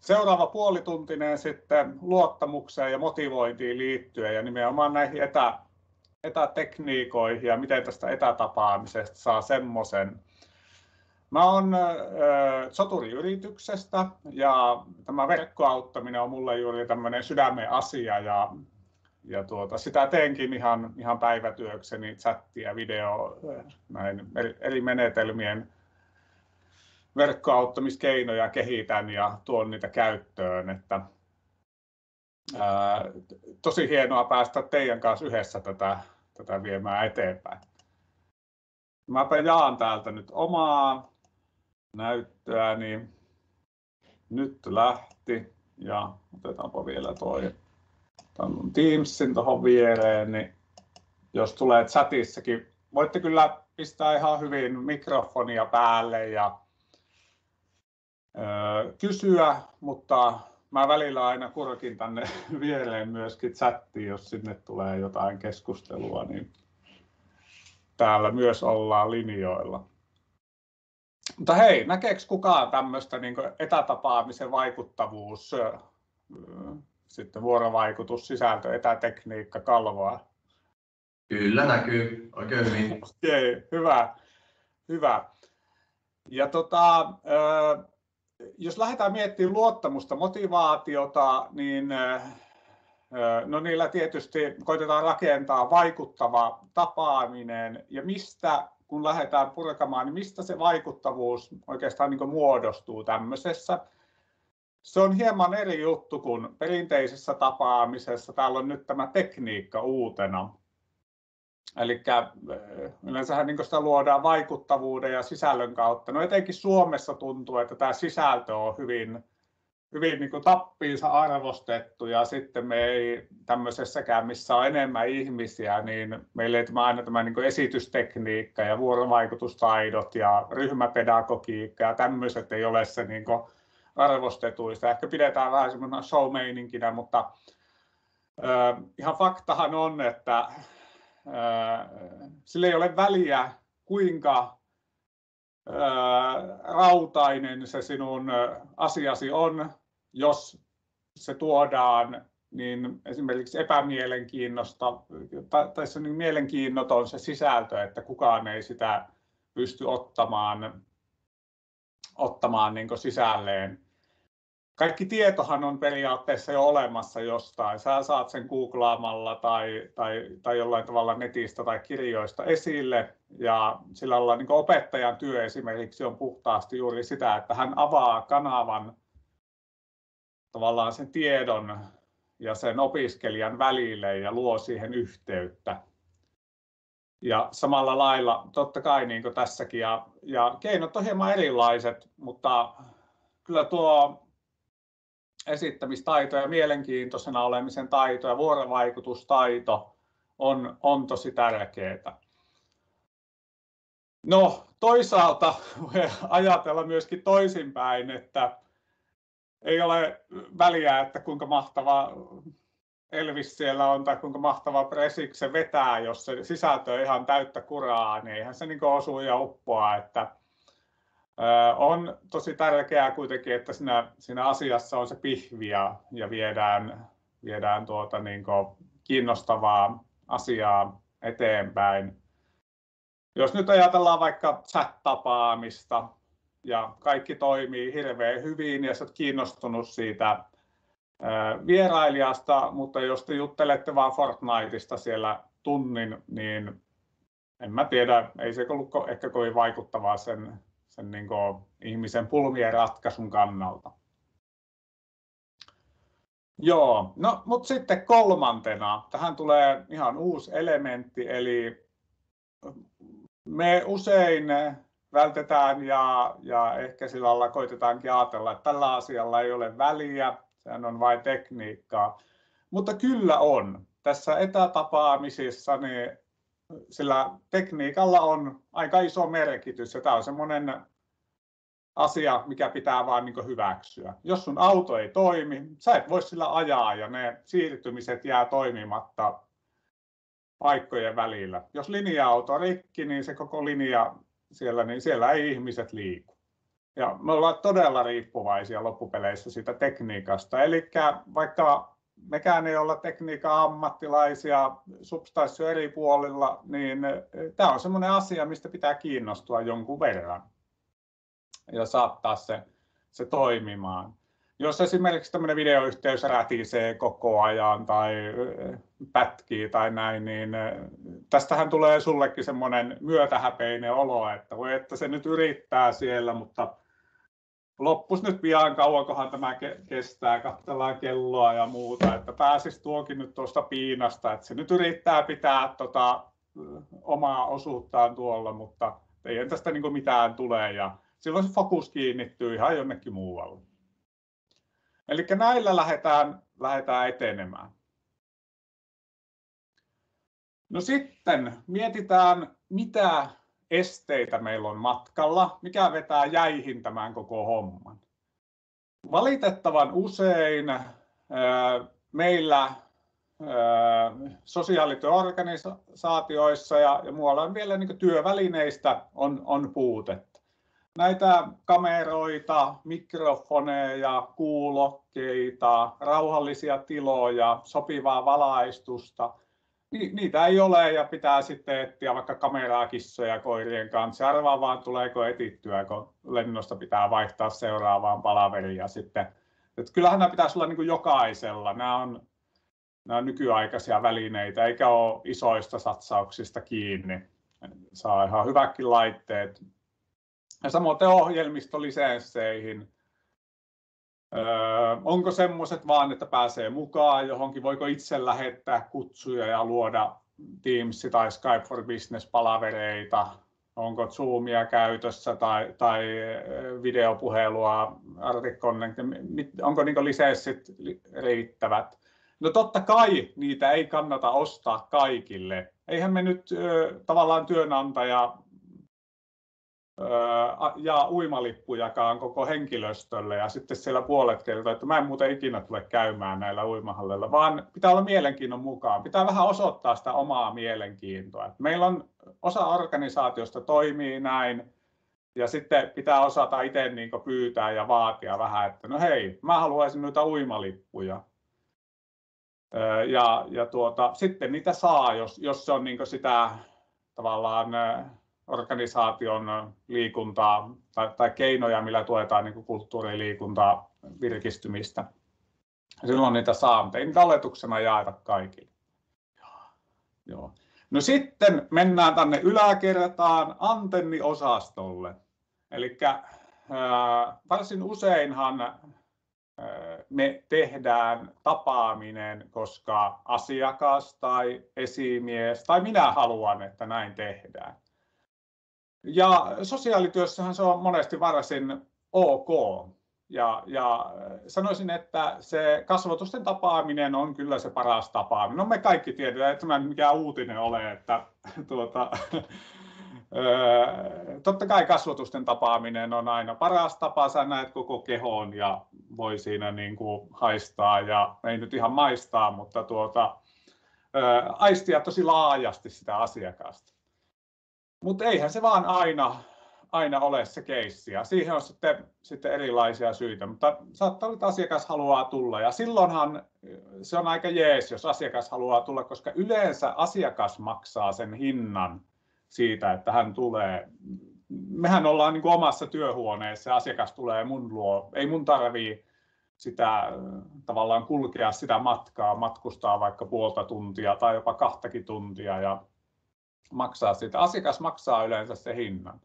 seuraava puolituntinen sitten luottamukseen ja motivointiin liittyen ja nimenomaan näihin etätekniikoihin ja miten tästä etätapaamisesta saa semmoisen. Mä oon soturiyrityksestä ja tämä verkkoauttaminen on mulle juuri tämmöinen sydämen asia ja sitä teenkin ihan päivätyökseni, chattia, video, näin eri menetelmien verkkoauttamiskeinoja kehitän ja tuon niitä käyttöön. Että, tosi hienoa päästä teidän kanssa yhdessä tätä viemään eteenpäin. Mäpä jaan täältä nyt omaa näyttöäni. Nyt lähti ja otetaanpa vielä toi Teamsin tuohon viereen, niin jos tulee chatissakin, voitte kyllä pistää ihan hyvin mikrofonia päälle ja kysyä, mutta mä välillä aina kurkin tänne viereen myöskin chattiin, jos sinne tulee jotain keskustelua, niin täällä myös ollaan linjoilla. Mutta hei, näkeekö kukaan tämmöistä niin kuin etätapaamisen vaikuttavuus, sitten vuorovaikutus, sisältö, etätekniikka, kalvoa? Kyllä näkyy oikein hyvin. Okei, hyvä. Ja jos lähdetään miettimään luottamusta, motivaatiota, niin no niillä tietysti koitetaan rakentaa vaikuttava tapaaminen ja mistä, kun lähdetään purkamaan, niin mistä se vaikuttavuus oikeastaan niin kuin muodostuu tämmöisessä. Se on hieman eri juttu kuin perinteisessä tapaamisessa. Täällä on nyt tämä tekniikka uutena. Eli yleensähän niin sitä luodaan vaikuttavuuden ja sisällön kautta. No etenkin Suomessa tuntuu, että tämä sisältö on hyvin niin kuin tappiinsa arvostettu ja sitten me ei tämmöisessäkään, missä on enemmän ihmisiä, niin meillä ei aina tämä niin kuin esitystekniikka ja vuorovaikutustaidot ja ryhmäpedagogiikka ja tämmöiset ei ole se niin kuin arvostetuista. Ehkä pidetään vähän semmoinen show-meininkinä, mutta ihan faktahan on, että sillä ei ole väliä, kuinka rautainen se sinun asiasi on, jos se tuodaan niin esimerkiksi epämielenkiinnosta tai se niin mielenkiinnoton se sisältö, että kukaan ei sitä pysty ottamaan niin kuin sisälleen. Kaikki tietohan on periaatteessa jo olemassa jostain. Sä saat sen googlaamalla tai jollain tavalla netistä tai kirjoista esille. Ja sillä lailla niin kuin opettajan työ esimerkiksi on puhtaasti juuri sitä, että hän avaa kanavan tavallaan sen tiedon ja sen opiskelijan välille ja luo siihen yhteyttä. Ja samalla lailla totta kai niin kuin tässäkin. Ja keinot on hieman erilaiset, mutta kyllä tuo esittämistaito ja mielenkiintoisena olemisen taito ja vuorovaikutustaito on tosi tärkeää. No toisaalta voi ajatella myöskin toisinpäin, että ei ole väliä, että kuinka mahtava Elvis siellä on tai kuinka mahtava Presik se vetää, jos se sisältö on ihan täyttä kuraa, niin eihän se niin osuu ja uppoa. Että on tosi tärkeää kuitenkin, että siinä asiassa on se pihvi ja viedään niin kiinnostavaa asiaa eteenpäin. Jos nyt ajatellaan vaikka chat-tapaamista ja kaikki toimii hirveän hyvin ja sä oot kiinnostunut siitä vierailijasta, mutta jos te juttelette vaan Fortniteista siellä tunnin, niin en mä tiedä, ei se ollut ehkä kovin vaikuttavaa sen niin kuin ihmisen pulmien ratkaisun kannalta. Joo, no mutta sitten kolmantena, tähän tulee ihan uusi elementti, eli me usein vältetään ja ehkä sillä lailla koitetaankin ajatella, että tällä asialla ei ole väliä, sehän on vain tekniikkaa, mutta kyllä on. Tässä etätapaamisissa niin sillä tekniikalla on aika iso merkitys ja tämä on semmoinen asia, mikä pitää vaan niin kuin hyväksyä. Jos sun auto ei toimi, sä et voi sillä ajaa ja ne siirtymiset jää toimimatta paikkojen välillä. Jos linja-auto on rikki, niin se koko linja siellä, niin siellä ei ihmiset liiku. Ja me ollaan todella riippuvaisia loppupeleissä siitä tekniikasta. Eli vaikka mekään ei olla tekniikan ammattilaisia, substanssi eri puolilla, niin tämä on semmoinen asia, mistä pitää kiinnostua jonkun verran ja saattaa se toimimaan. Jos esimerkiksi tämmöinen videoyhteys rätisee koko ajan tai pätkii tai näin, niin tästähän tulee sullekin semmoinen myötähäpeinen olo, että voi että se nyt yrittää siellä, mutta loppus nyt pian, kauankohan tämä kestää, katsellaan kelloa ja muuta, että pääsisi tuokin nyt tuosta piinasta, että se nyt yrittää pitää omaa osuuttaan tuolla, mutta ei tästä niin kuin mitään tule ja silloin se fokus kiinnittyy ihan jonnekin muualle. Eli näillä lähdetään etenemään. No sitten mietitään, mitä esteitä meillä on matkalla, mikä vetää jäihin tämän koko homman. Valitettavan usein meillä sosiaalityöorganisaatioissa ja muualla vielä niin työvälineistä on puutetta. Näitä kameroita, mikrofoneja, kuulokkeita, rauhallisia tiloja, sopivaa valaistusta, niitä ei ole ja pitää sitten etsiä vaikka kameraa kissoja ja koirien kanssa. Arvaa vaan tuleeko etittyä, kun lennosta pitää vaihtaa seuraavaan palaveriin. Ja sitten, että kyllähän nämä pitäisi olla niin kuin jokaisella. Nämä on nykyaikaisia välineitä eikä ole isoista satsauksista kiinni. Saa ihan hyvätkin laitteet. Ja samoin ohjelmistolisensseihin. Onko semmoiset vaan, että pääsee mukaan johonkin? Voiko itse lähettää kutsuja ja luoda Teams tai Skype for Business-palavereita? Onko Zoomia käytössä tai videopuhelua, onko niin lisenssit riittävät? No totta kai niitä ei kannata ostaa kaikille. Eihän me nyt tavallaan työnantaja ja uimalippujakaan koko henkilöstölle ja sitten siellä puolet kertoo, että mä en muuten ikinä tule käymään näillä uimahalleilla, vaan pitää olla mielenkiinnon mukaan. Pitää vähän osoittaa sitä omaa mielenkiintoa. Meillä on osa organisaatiosta toimii näin ja sitten pitää osata itse niin kuin pyytää ja vaatia vähän, että no hei, mä haluaisin noita uimalippuja. Sitten niitä saa, jos se on niin kuin sitä tavallaan organisaation liikuntaa tai keinoja, millä tuetaan niin kuin kulttuuriliikuntaa, virkistymistä. Silloin niitä saa, mutta ei niitä oletuksena jaeta kaikille. Joo. No sitten mennään tänne yläkertaan antenniosastolle. Eli varsin useinhan me tehdään tapaaminen, koska asiakas tai esimies tai minä haluan, että näin tehdään. Ja sosiaalityössähän se on monesti varsin ok. Ja sanoisin, että se kasvotusten tapaaminen on kyllä se paras tapaaminen. No me kaikki tiedetään, että tämä ei mikään uutinen ole, että totta kai kasvotusten tapaaminen on aina paras tapa. Sä näet koko kehon ja voi siinä niin kuin haistaa ja ei nyt ihan maistaa, mutta aistia tosi laajasti sitä asiakasta. Mutta eihän se vaan aina ole se keissi ja siihen on sitten erilaisia syitä, mutta saattaa olla, että asiakas haluaa tulla ja silloinhan se on aika jees, jos asiakas haluaa tulla, koska yleensä asiakas maksaa sen hinnan siitä, että hän tulee. Mehän ollaan niin kuin omassa työhuoneessa ja asiakas tulee mun luo, ei mun tarvii sitä tavallaan kulkea sitä matkaa, matkustaa vaikka puolta tuntia tai jopa 2 tuntia ja maksaa sitä. Asiakas maksaa yleensä se hinnan.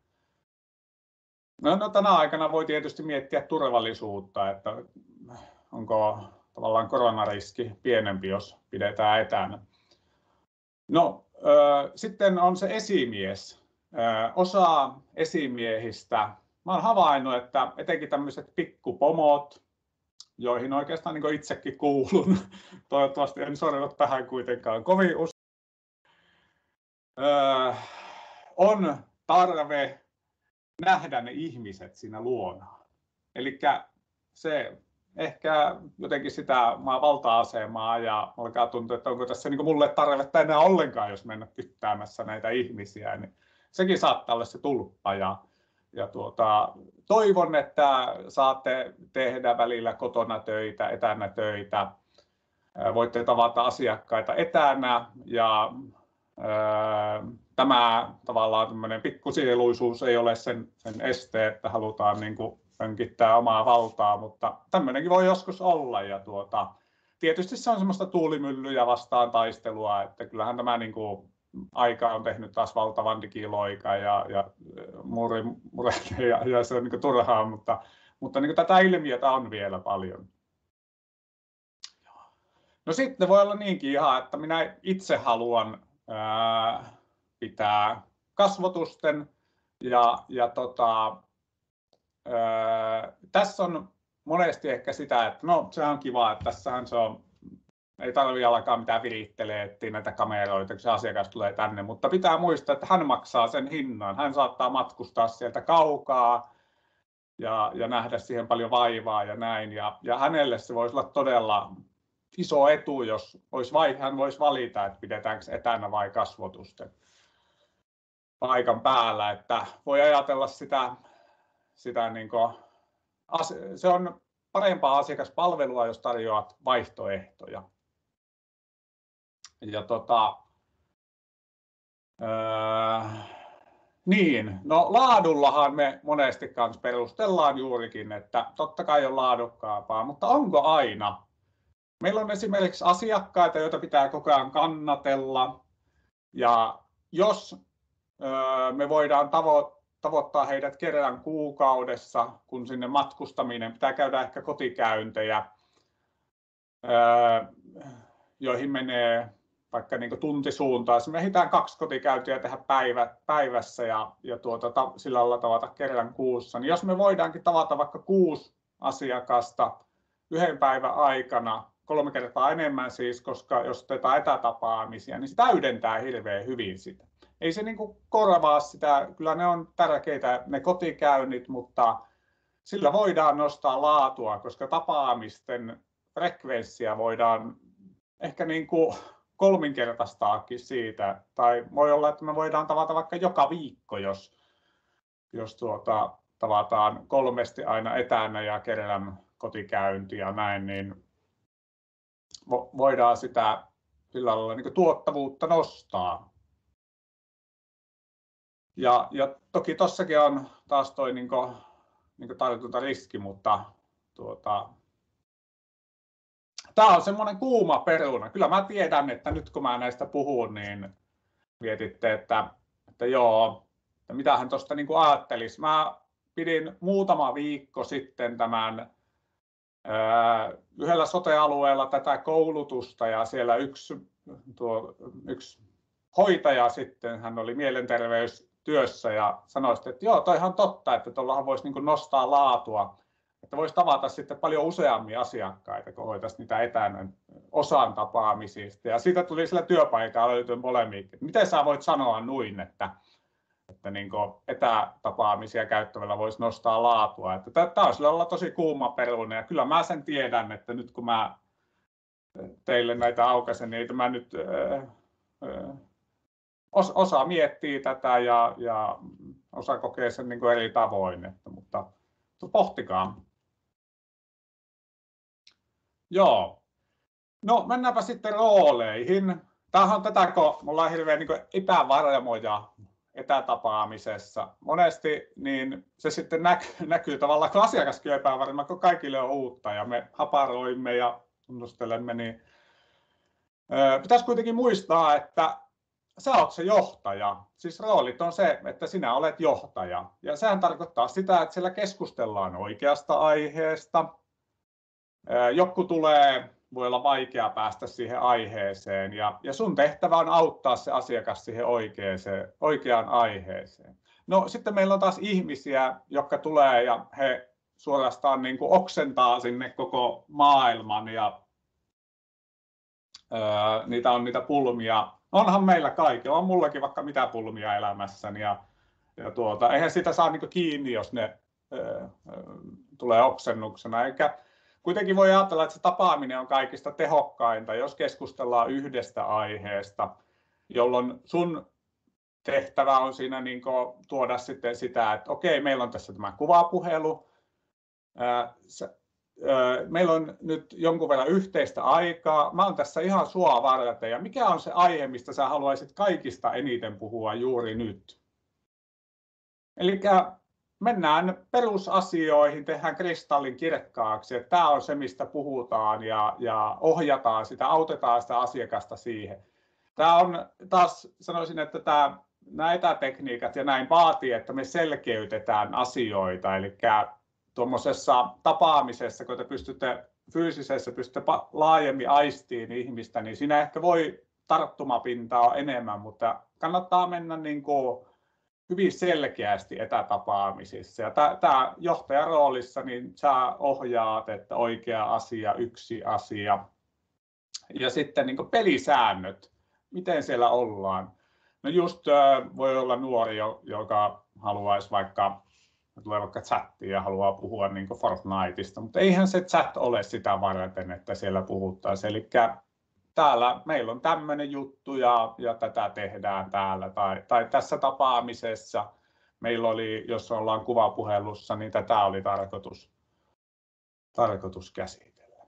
No tänä aikana voi tietysti miettiä turvallisuutta, että onko tavallaan koronariski pienempi, jos pidetään etänä. No sitten on se esimies. Osa esimiehistä, mä olen havainnut, että etenkin tämmöiset pikkupomot, joihin oikeastaan niin kuin itsekin kuulun, toivottavasti en sorru tähän kuitenkaan kovin usein, on tarve nähdä ne ihmiset siinä luonaan. Eli se ehkä jotenkin sitä valta-asemaa ja alkaa tuntua, että onko tässä niin mulle tarvetta enää ollenkaan, jos mennä kyttäämässä näitä ihmisiä. Niin sekin saattaa olla se tulppa. Ja toivon, että saatte tehdä välillä kotona töitä, etänä töitä. Voitte tavata asiakkaita etänä ja tämä tavallaan tämmöinen pikkusieluisuus ei ole sen este, että halutaan niin kuin pönkittää omaa valtaa, mutta tämmöinenkin voi joskus olla. Ja tietysti se on semmoista tuulimyllyjä vastaan taistelua, että kyllähän tämä niin kuin aika on tehnyt taas valtavan digiloikan ja ja se on niin kuin turhaa, mutta niin kuin tätä ilmiötä on vielä paljon. No sitten voi olla niinkin ihan, että minä itse haluan pitää kasvotusten tässä on monesti ehkä sitä, että no se on kiva, että tässähän se on, ei tarvitse alkaa mitään virittelee, etsiä näitä kameroita, kun se asiakas tulee tänne, mutta pitää muistaa, että hän maksaa sen hinnan. Hän saattaa matkustaa sieltä kaukaa ja nähdä siihen paljon vaivaa ja näin. Ja hänelle se voisi olla todella iso etu, jos hän voisi valita, että pidetäänkö etänä vai kasvotusten paikan päällä. Että voi ajatella sitä niin kuin, se on parempaa asiakaspalvelua, jos tarjoat vaihtoehtoja. Ja niin, no laadullahan me monesti kanssa perustellaan juurikin, että totta kai on laadukkaampaa, mutta onko aina? Meillä on esimerkiksi asiakkaita, joita pitää koko ajan kannatella, ja jos me voidaan tavoittaa heidät kerran kuukaudessa, kun sinne matkustaminen, pitää käydä ehkä kotikäyntejä, joihin menee vaikka niin kuin tuntisuuntaan. Me ehditään 2 kotikäyntiä tehdä päivässä ja sillä lailla tavata kerran kuussa. Niin jos me voidaankin tavata vaikka 6 asiakasta yhden päivän aikana, 3 kertaa enemmän siis, koska jos otetaan etätapaamisia, niin se täydentää hirveän hyvin sitä. Ei se niin kuin korvaa sitä, kyllä ne on tärkeitä ne kotikäynnit, mutta sillä voidaan nostaa laatua, koska tapaamisten frekvenssiä voidaan ehkä niin kuin 3-kertaistaakin siitä, tai voi olla, että me voidaan tavata vaikka joka viikko, jos tavataan 3 aina etänä ja kerran kotikäynti ja näin, niin voidaan sitä sillä lailla niin kuin tuottavuutta nostaa. Ja toki tossakin on taas toi niin kuin tartuntariski, mutta tämä on semmoinen kuuma peruna. Kyllä mä tiedän, että nyt kun mä näistä puhun, niin mietitte, että joo, että mitähän tuosta niin kuin ajattelisi. Mä pidin muutama viikko sitten tämän yhdellä sote-alueella tätä koulutusta ja siellä yksi hoitaja sitten, hän oli mielenterveystyössä ja sanoi, että joo, toihan totta, että tuollahan voisi niin kuin nostaa laatua. Että voisi tavata sitten paljon useampia asiakkaita, kun hoitaisi niitä etänä osan tapaamisista. Ja siitä tuli sillä työpaikalla löytyen polemiikki. Miten sä voit sanoa noin, että niin kuin etätapaamisia käyttävällä voisi nostaa laatua? Että tämä olisi olla tosi kuuma peruna. Ja kyllä mä sen tiedän, että nyt kun mä teille näitä aukaisen, niin mä nyt osa miettii tätä ja osa kokee sen niin kuin eri tavoin. Mutta pohtikaa. Joo. No mennäänpä sitten rooleihin. Tämähän on tätä, kun me ollaan hirveän niin epävarmoja etätapaamisessa. Monesti niin se sitten näkyy tavallaan, kun asiakaskin on epävarma, kun kaikille on uutta ja me haparoimme ja tunnustelemme, niin pitäisi kuitenkin muistaa, että sä oot se johtaja. Siis roolit on se, että sinä olet johtaja. Ja sehän tarkoittaa sitä, että siellä keskustellaan oikeasta aiheesta. Joku voi olla vaikea päästä siihen aiheeseen ja sun tehtävä on auttaa se asiakas siihen oikeaan aiheeseen. No sitten meillä on taas ihmisiä, jotka tulee ja he suorastaan niin kuin oksentaa sinne koko maailman ja niitä on niitä pulmia. Onhan meillä kaikilla, on mullakin vaikka mitä pulmia elämässäni ja eihän sitä saa niin kuin kiinni, jos ne tulee oksennuksena. Eikä kuitenkin voi ajatella, että se tapaaminen on kaikista tehokkainta, jos keskustellaan yhdestä aiheesta, jolloin sun tehtävä on siinä niin kuin tuoda sitten sitä, että okei, meillä on tässä tämä kuvapuhelu. Meillä on nyt jonkun verran yhteistä aikaa. Mä oon tässä ihan sua varten. Ja mikä on se aihe, mistä sä haluaisit kaikista eniten puhua juuri nyt? Eli mennään perusasioihin, tehdään kristallin kirkkaaksi, että tämä on se, mistä puhutaan ja ohjataan sitä, autetaan sitä asiakasta siihen. Tämä on taas, sanoisin, että nämä etätekniikat ja näin vaatii, että me selkeytetään asioita, eli tuommoisessa tapaamisessa, kun te fyysisessä pystytte laajemmin aistiin ihmistä, niin siinä ehkä voi tarttumapintaa enemmän, mutta kannattaa mennä niin kuin hyvin selkeästi etätapaamisissa. Ja tämä johtajan roolissa, niin sä ohjaat, että oikea asia, yksi asia. Ja sitten niin kuin pelisäännöt, miten siellä ollaan. No just voi olla nuori, joka haluaisi tulee vaikka chattiin ja haluaa puhua niin kuin Fortniteista, mutta eihän se chat ole sitä varten, että siellä puhuttaisiin. Eli täällä meillä on tämmöinen juttu ja tätä tehdään täällä. Tai tässä tapaamisessa meillä oli, jos ollaan kuvapuhelussa, niin tätä oli tarkoitus käsitellä.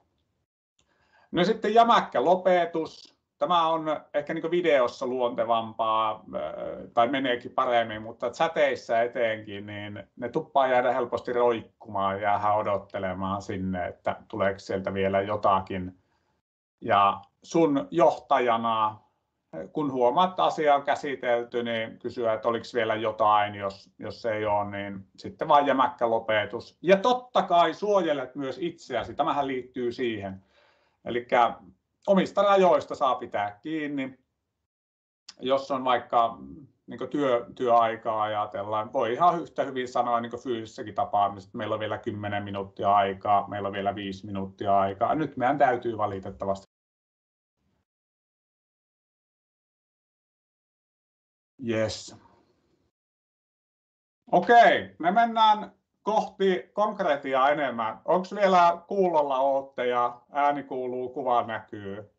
No sitten jämäkkä lopetus. Tämä on ehkä niin kuin videossa luontevampaa tai meneekin paremmin, mutta chateissa etenkin, niin ne tuppaa jäädä helposti roikkumaan ja jäädä odottelemaan sinne, että tuleeko sieltä vielä jotakin. Ja sun johtajana, kun huomaat, että asia on käsitelty, niin kysyä, että oliko vielä jotain, jos ei ole, niin sitten vaan jämäkkä lopetus. Ja totta kai suojelet myös itseäsi, tämähän liittyy siihen. Eli omista rajoista saa pitää kiinni. Jos on vaikka niin työaikaa ajatellaan, voi ihan yhtä hyvin sanoa niin fyysisessäkin tapaamisessa, että meillä on vielä 10 minuuttia aikaa, meillä on vielä 5 minuuttia aikaa. Nyt meidän täytyy valitettavasti. Yes. Okei, me mennään kohti konkretiaa enemmän. Onko vielä kuulolla ootte ja ääni kuuluu, kuva näkyy?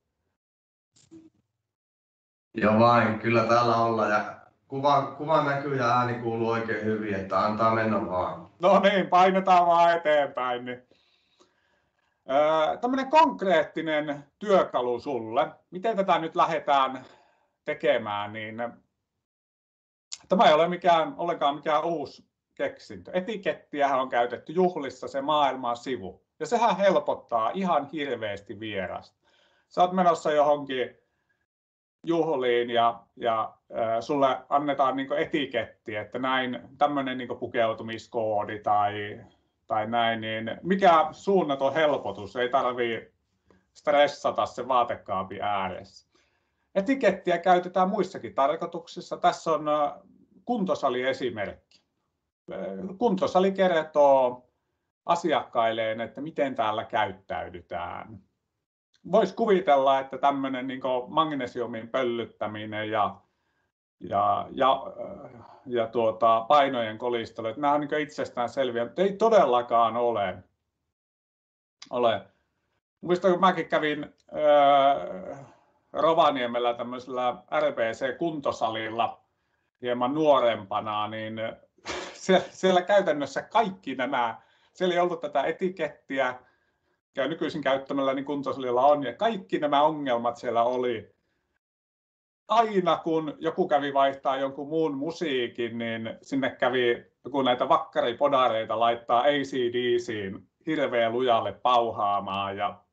Joo vain, kyllä täällä ollaan ja kuva näkyy ja ääni kuuluu oikein hyvin, että antaa mennä vaan. No niin, painetaan vaan eteenpäin. Niin. Tämmöinen konkreettinen työkalu sulle. Miten tätä nyt lähdetään tekemään, niin tämä ei ole ollenkaan mikään uusi keksintö. Etikettiähän on käytetty juhlissa, se maailman sivu. Ja sehän helpottaa ihan hirveästi vierasta. Sä oot menossa johonkin juhliin ja sulle annetaan niin etiketti, että näin tämmöinen niin pukeutumiskoodi tai näin, niin mikä suunnaton helpotus, ei tarvitse stressata se vaatekaapin ääressä. Etikettiä käytetään muissakin tarkoituksissa. Tässä on kuntosaliesimerkki. Kuntosali kertoo asiakkailleen, että miten täällä käyttäydytään. Voisi kuvitella, että tämmöinen niin magnesiumin pöllyttäminen ja painojen kolistelu, että nämä on niin itsestään selviä, mutta ei todellakaan ole. Muistan, kun mäkin kävin Rovaniemellä tämmöisellä RBC-kuntosalilla hieman nuorempana, niin siellä käytännössä kaikki nämä, siellä ei ollut tätä etikettiä, ja nykyisin käyttämällä niin kuntosalilla on, ja kaikki nämä ongelmat siellä oli. Aina kun joku kävi vaihtaa jonkun muun musiikin, niin sinne kävi joku näitä vakkaripodareita laittaa AC/DC:n hirveän lujalle pauhaamaan ja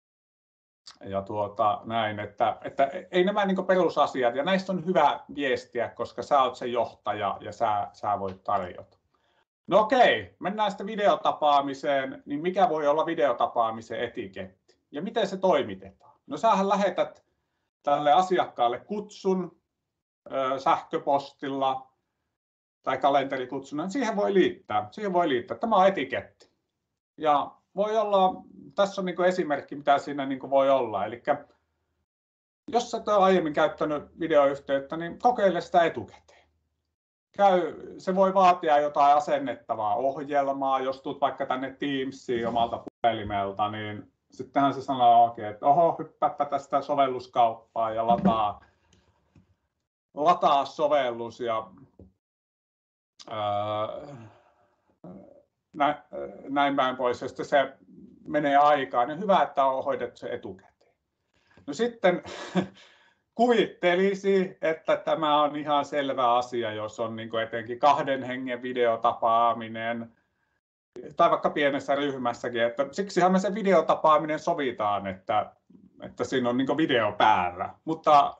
näin, että ei nämä niin perusasiat, ja näistä on hyvä viestiä, koska sä oot se johtaja ja sä voit tarjota. No okei, mennään sitten videotapaamiseen, niin mikä voi olla videotapaamisen etiketti ja miten se toimitetaan? No sähän lähetät tälle asiakkaalle kutsun sähköpostilla tai kalenterikutsuna, siihen voi liittää. Tämä on etiketti. Ja voi olla, tässä on niin esimerkki, mitä siinä niin voi olla. Eli jos et ole aiemmin käyttänyt videoyhteyttä, niin kokeile sitä etukäteen. Se voi vaatia jotain asennettavaa ohjelmaa. Jos tulet vaikka tänne Teamsiin omalta puhelimelta, niin sittenhän se sanoo, että oho, hyppääpä tästä sovelluskauppaan ja lataa sovellus ja näin päin pois, ja sitten se menee aikaan, niin hyvä, että on hoidettu se etukäteen. No sitten kuvittelisi, että tämä on ihan selvä asia, jos on niin kuin etenkin 2 hengen videotapaaminen, tai vaikka pienessä ryhmässäkin, että siksihän me se videotapaaminen sovitaan, että siinä on niin kuin video päällä, mutta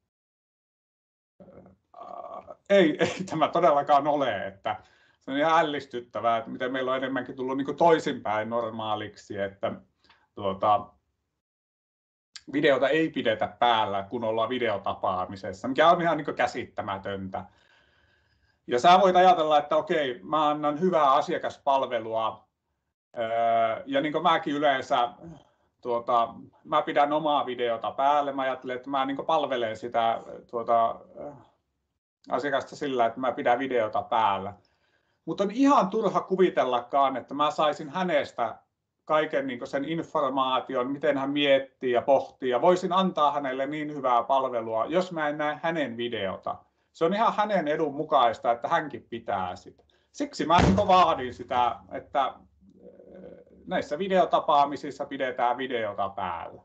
ei tämä todellakaan ole, että se on ihan ällistyttävää, että miten meillä on enemmänkin tullut niin kuin toisinpäin normaaliksi, että videota ei pidetä päällä, kun ollaan videotapaamisessa, mikä on ihan niin kuin käsittämätöntä. Ja sä voit ajatella, että okei, mä annan hyvää asiakaspalvelua, ja niin kuin mäkin yleensä, mä pidän omaa videota päälle, mä ajattelen, että mä niin kuin palvelen sitä asiakasta sillä, että mä pidän videota päällä. Mutta on ihan turha kuvitellakaan, että mä saisin hänestä kaiken niin kuin sen informaation, miten hän miettii ja pohtii, ja voisin antaa hänelle niin hyvää palvelua, jos mä en näe hänen videota. Se on ihan hänen edun mukaista, että hänkin pitää sitä. Siksi mä vaadin sitä, että näissä videotapaamisissa pidetään videota päällä.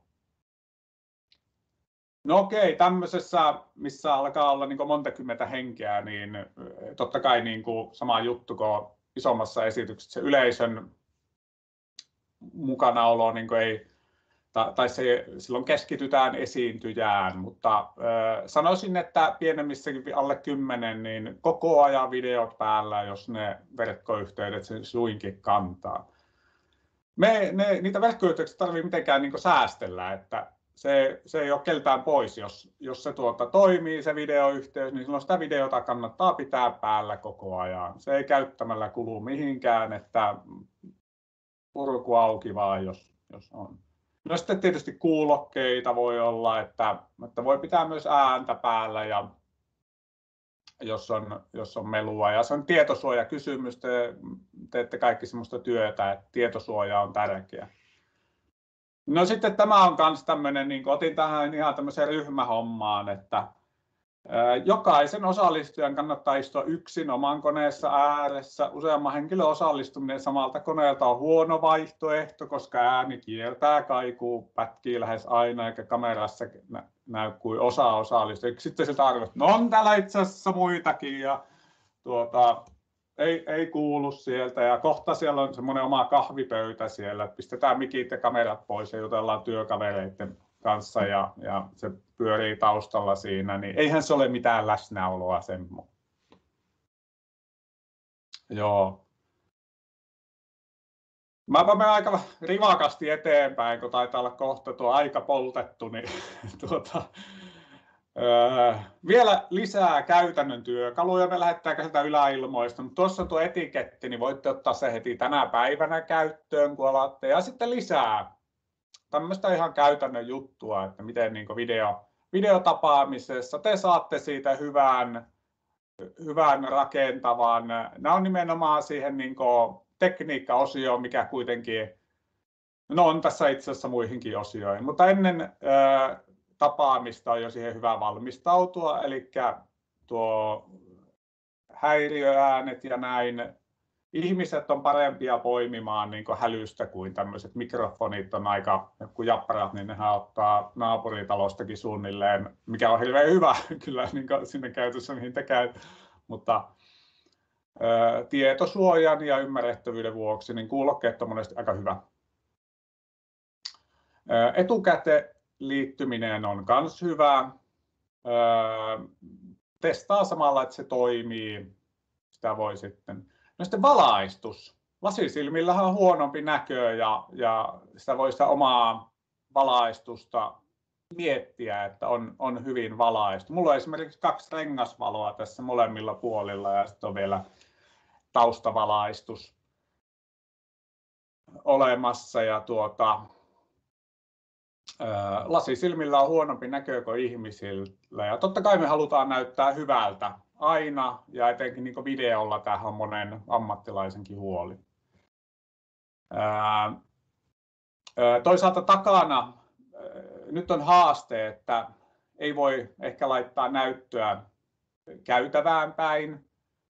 No okei, tämmöisessä, missä alkaa olla niin monta kymmentä henkeä, niin totta kai niin kuin sama juttu kuin isommassa esityksessä, se yleisön mukanaolo niin kuin ei, tai se, silloin keskitytään esiintyjään, mutta sanoisin, että pienemmissäkin alle 10, niin koko ajan videot päällä, jos ne verkkoyhteydet sen suinkin kantaa. Niitä verkkoyhteyksiä tarvitse mitenkään niin kuin säästellä, että se ei ole keltään pois, jos se toimii se videoyhteys, niin silloin sitä videota kannattaa pitää päällä koko ajan. Se ei käyttämällä kulu mihinkään, että purku auki vaan, jos on. No sitten tietysti kuulokkeita voi olla, että voi pitää myös ääntä päällä, ja jos on melua. Ja se on tietosuojakysymys, te teette kaikki sellaista työtä, että tietosuoja on tärkeä. No sitten tämä on myös tämmöinen, niin otin tähän ihan tämmöiseen ryhmähommaan, että jokaisen osallistujan kannattaa istua yksin oman koneessa ääressä. Useamman henkilön osallistuminen samalta koneelta on huono vaihtoehto, koska ääni kiertää, kaikuu, pätkii lähes aina, eikä kamerassa näy kuin osa osallistujia. Sitten siltä arvioit, että no on täällä itse asiassa muitakin, ja ei kuulu sieltä, ja kohta siellä on semmoinen oma kahvipöytä siellä, että pistetään mikit ja kamerat pois ja jutellaan työkavereiden kanssa, ja se pyörii taustalla siinä, niin eihän se ole mitään läsnäoloa semmoinen. Joo. Mäpä menen aika rivakasti eteenpäin, kun taitaa olla kohta tuo aika poltettu, niin vielä lisää käytännön työkaluja. Me lähettääkö sieltä yläilmoista, mutta tuossa on tuo etiketti, niin voitte ottaa se heti tänä päivänä käyttöön, kun alatte. Ja sitten lisää tämmöistä ihan käytännön juttua, että miten niin videotapaamisessa te saatte siitä hyvän rakentavan. Nämä on nimenomaan siihen niin tekniikkaosioon, mikä kuitenkin, no on tässä itse asiassa muihinkin osioihin, mutta ennen tapaamista on jo siihen hyvä valmistautua, eli tuo häiriöäänet ja näin. Ihmiset on parempia poimimaan niin hälystä kuin tämmöiset mikrofonit on aika, kun japparat, niin nehän ottaa naapuritalostakin suunnilleen, mikä on hirveän hyvä kyllä niin sinne käytössä, mihin te käyt, mutta tietosuojan ja ymmärrettävyyden vuoksi niin kuulokkeet on monesti aika hyvä. Etukäteen liittyminen on myös hyvä. Testaa samalla, että se toimii. Sitä voi sitten. No sitten valaistus. Lasisilmillähän on huonompi näkö, ja sitä voi sitä omaa valaistusta miettiä, että on hyvin valaistu. Mulla on esimerkiksi 2 rengasvaloa tässä molemmilla puolilla, ja sitten on vielä taustavalaistus olemassa, ja lasisilmillä on huonompi näkö kuin ihmisillä, ja totta kai me halutaan näyttää hyvältä aina, ja etenkin niin videolla tämähän on monen ammattilaisenkin huoli. Toisaalta takana nyt on haaste, että ei voi ehkä laittaa näyttöä käytävään päin.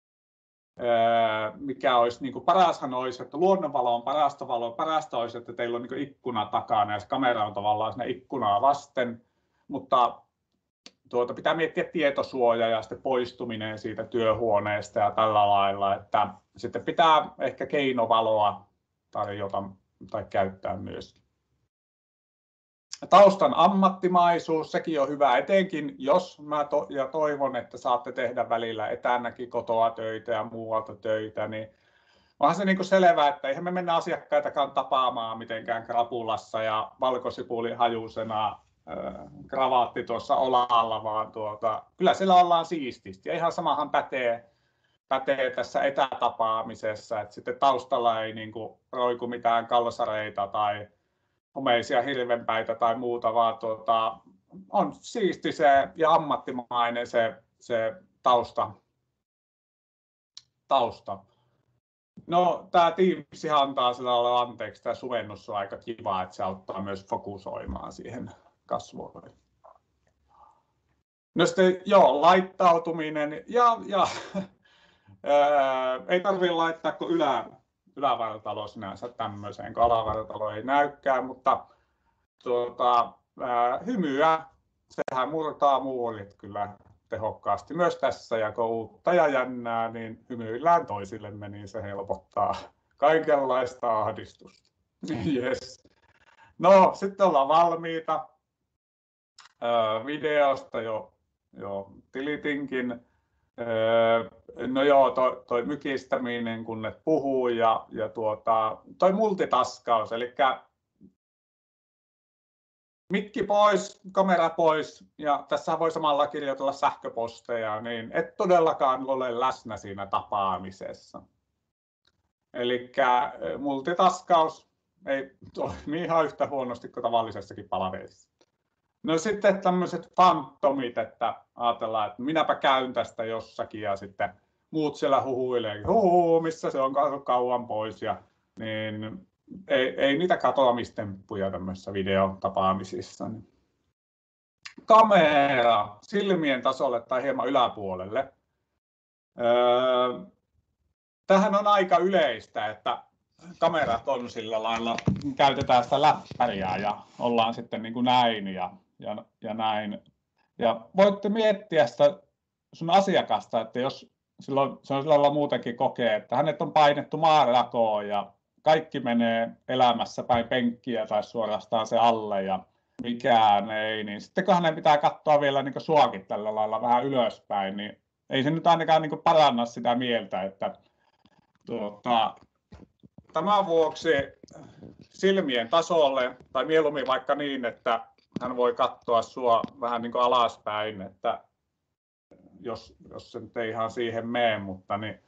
Mikä olisi niin kuin parashan olisi, että luonnonvalo on parasta valoa. Parasta olisi, että teillä on niin kuin ikkuna takana ja se kamera on tavallaan sinne ikkunaa vasten, mutta pitää miettiä tietosuoja ja sitten poistuminen siitä työhuoneesta ja tällä lailla, että sitten pitää ehkä keinovaloa tarjota tai käyttää myös. Taustan ammattimaisuus, sekin on hyvä, etenkin jos mä toivon, että saatte tehdä välillä etänäkin kotoa töitä ja muualta töitä, niin onhan se niin kuin selvää, että eihän me mennä asiakkaitakaan tapaamaan mitenkään krapulassa ja valkosipulihajusena kravaatti tuossa olalla, vaan kyllä siellä ollaan siististi. Ja ihan samahan pätee tässä etätapaamisessa, että sitten taustalla ei niin kuin roiku mitään kalsareita tai homeisia hirvenpäitä tai muuta, vaan on siisti se ja ammattimainen se tausta. No, tämä Teams antaa sillä lailla anteeksi, tämä suvennus on aika kiva, että se auttaa myös fokusoimaan siihen kasvoihin. No sitten laittautuminen ja ei tarvitse laittaa kuin ylävartalo sinänsä tämmöiseen, kun alavartalo ei näykään, mutta hymyä, sehän murtaa muurit kyllä tehokkaasti myös tässä, ja kun uutta ja jännää, niin hymyillään toisillemme, niin se helpottaa kaikenlaista ahdistusta. Yes. No, sitten ollaan valmiita. Videosta jo tilitinkin. No joo, toi mykistäminen, kun ne puhuu ja toi multitaskaus, eli mikki pois, kamera pois, ja tässä voi samalla kirjoitella sähköposteja, niin et todellakaan ole läsnä siinä tapaamisessa. Eli multitaskaus ei toimi ihan yhtä huonosti kuin tavallisessakin palaverissa. No sitten tämmöiset fantomit, että ajatellaan, että minäpä käyn tästä jossakin ja sitten muut siellä huhuilee, missä se on kauan pois, ja niin ei niitä katoamistemppuja tämmöisissä videotapaamisissa. Kamera silmien tasolle tai hieman yläpuolelle. Tämähän on aika yleistä, että kamerat on sillä lailla, käytetään sitä läppäriä ja ollaan sitten niin kuin näin ja näin. Ja voitte miettiä sitä sun asiakasta, että jos silloin, se on sillä lailla muutenkin kokee, että hänet on painettu maanrakoon ja kaikki menee elämässä päin penkkiä tai suorastaan se alle ja mikään ei, niin sitten kun hänen pitää katsoa vielä niin kuin suakin tällä lailla vähän ylöspäin, niin ei se nyt ainakaan niin kuin paranna sitä mieltä, että tämän vuoksi silmien tasolle, tai mieluummin vaikka niin, että hän voi katsoa sua vähän niin kuin alaspäin, että jos se nyt ei ihan siihen mene, mutta niin,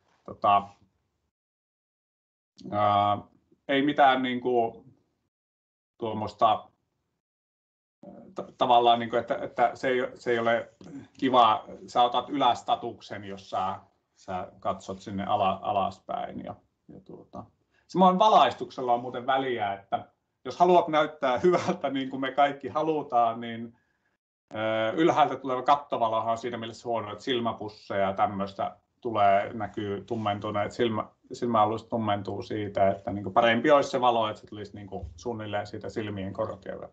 ei mitään niin kuin tuommoista tavallaan, niin kuin, että se ei ole kiva, sä otat ylästatuksen, jos sä katsot sinne alaspäin. Samoin valaistuksella on muuten väliä, että jos haluat näyttää hyvältä niin kuin me kaikki halutaan, niin ylhäältä tuleva kattovalohan on siinä mielessä huono, että silmäpusseja ja tämmöistä näkyy tummentuneet, silmäalus tummentuu siitä, että niin kuin parempi olisi se valo, että se tulisi niin kuin suunnilleen siitä silmien korkeudella.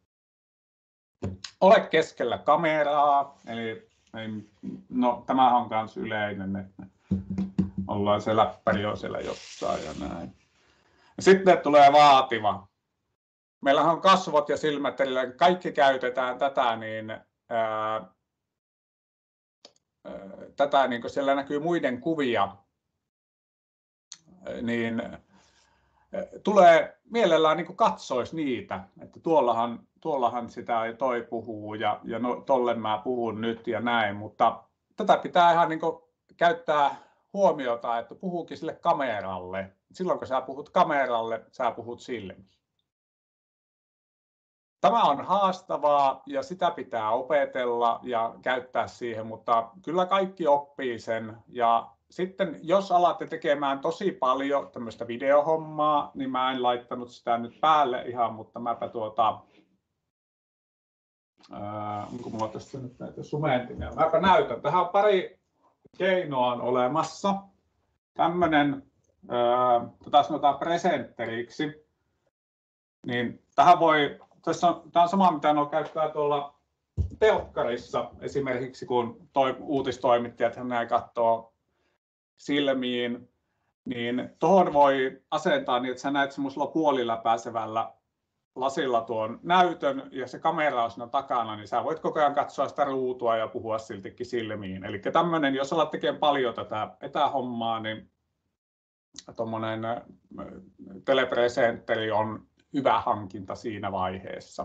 Ole keskellä kameraa, eli no, tämä on myös yleinen, että ollaan se läppäri on siellä jossain ja näin. Sitten tulee vaativa. Meillähän on kasvot ja silmät, eli kaikki käytetään tätä, niin tätä niin kun siellä näkyy muiden kuvia, niin tulee mielellään niin katsoisi niitä, että tuollahan sitä toi puhuu ja no, tolle mä puhun nyt ja näin, mutta tätä pitää ihan niin käyttää huomiota, että puhuukin sille kameralle. Silloin kun sä puhut kameralle, sä puhut silmiin. Tämä on haastavaa ja sitä pitää opetella ja käyttää siihen, mutta kyllä kaikki oppii sen. Ja sitten jos alatte tekemään tosi paljon tämmöistä videohommaa, niin mä en laittanut sitä nyt päälle ihan, mutta mäpä onko mulla tässä nyt näitä sumentimia? Mäpä näytän. Tähän on pari keinoa on olemassa. Tämmöinen, tätä sanotaan presentteriksi. Niin tähän voi, tämä on sama mitä käyttää tuolla telkkarissa esimerkiksi, kun uutistoimittajat näin katsoo silmiin, niin tuohon voi asentaa niin, että sä näet semmoisella puoliläpäisevällä lasilla tuon näytön ja se kamera on siinä takana, niin sä voit koko ajan katsoa sitä ruutua ja puhua siltikin silmiin. Eli tämmöinen, jos alat tekemään paljon tätä etähommaa, niin tuommoinen telepresenteri on hyvä hankinta siinä vaiheessa.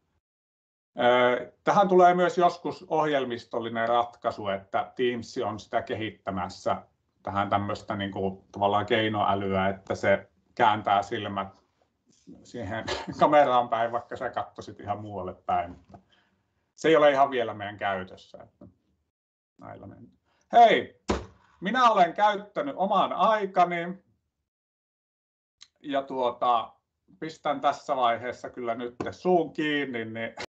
Tähän tulee myös joskus ohjelmistollinen ratkaisu, että Teams on sitä kehittämässä tähän tämmöistä niin kuin, tavallaan keinoälyä, että se kääntää silmät siihen kameraan päin, vaikka sä katsoisit ihan muualle päin. Mutta se ei ole ihan vielä meidän käytössä. Että näillä mennään. Hei, minä olen käyttänyt oman aikani ja pistän tässä vaiheessa kyllä nyt suun kiinni. Niin